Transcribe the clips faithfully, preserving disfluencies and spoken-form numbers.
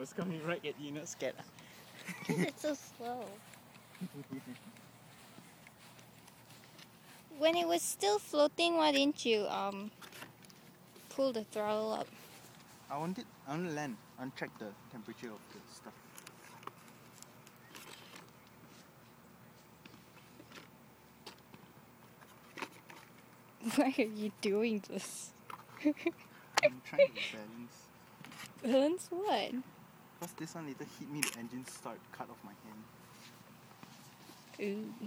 was coming right at you, not scared. Because it's so slow. When it was still floating, why didn't you um pull the throttle up? I wanted, I want to land, I want to check the temperature of the stuff. Why are you doing this? I'm trying to balance. Balance what? Because this one later hit me, the engine start cut off my hand. Ooh.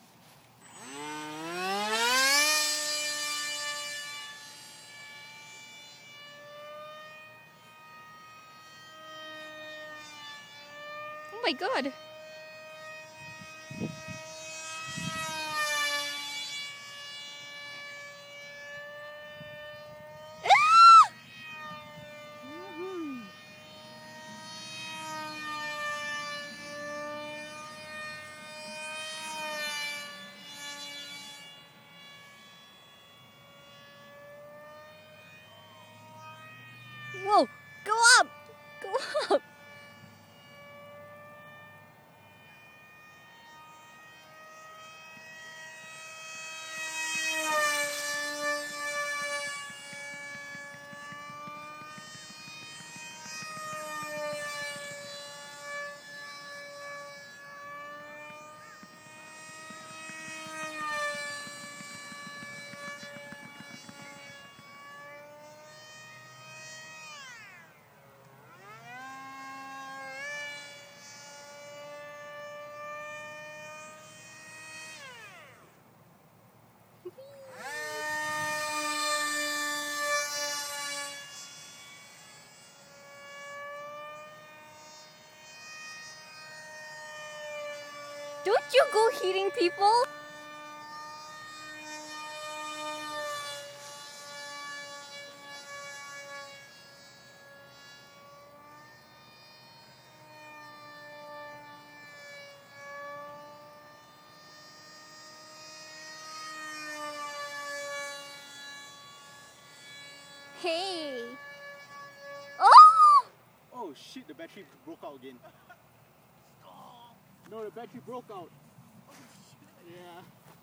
Oh my god! Whoa! Go up! Go up! Don't you go hitting people! Hey! Oh! Oh shit, the battery broke out again. No, the battery broke out. Yeah.